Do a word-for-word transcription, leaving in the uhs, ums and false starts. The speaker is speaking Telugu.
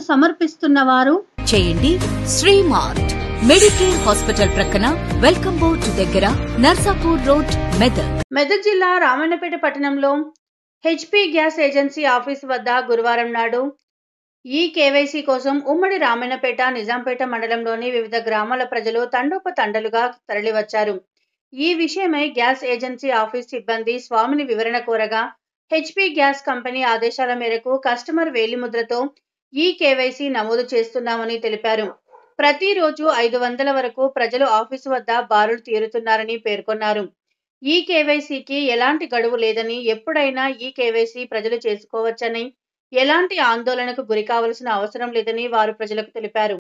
సమర్పిస్తున్న వారు చేయండి శ్రీమార్ట్ మెడికేర్ హాస్పిటల్ ప్రక్కన వెల్కమ్ బోర్డ్ దగ్గర నర్సాపూర్ రోడ్ మెదక్. మెదక్ జిల్లా రామన్నపేట పట్టణంలో హెచ్పీ గ్యాస్ ఏజెన్సీ ఆఫీస్ వద్ద గురువారం నాడు ఈ కేవైసీ కోసం ఉమ్మడి రామన్నపేట, నిజాంపేట మండలంలోని వివిధ గ్రామాల ప్రజలు తండోపతండాలుగా తరలివచ్చారు. ఈ విషయమై గ్యాస్ ఏజెన్సీ ఆఫీస్ సిబ్బంది స్వామిని వివరణ కోరగా హెచ్పీ గ్యాస్ కంపెనీ ఆదేశాల మేరకు కస్టమర్ వేలిముద్రతో ఈ కేవైసీ నమోదు చేస్తున్నామని తెలిపారు. ప్రతిరోజు ఐదు వందల వరకు ప్రజలు ఆఫీసు వద్ద బారులు తీరుతున్నారని పేర్కొన్నారు. ఈ కేవైసీకి ఎలాంటి గడువు లేదని, ఎప్పుడైనా ఈ కేవైసీ ప్రజలు చేసుకోవచ్చని, ఎలాంటి ఆందోళనకు గురికావాల్సిన అవసరం లేదని వారు ప్రజలకు తెలిపారు.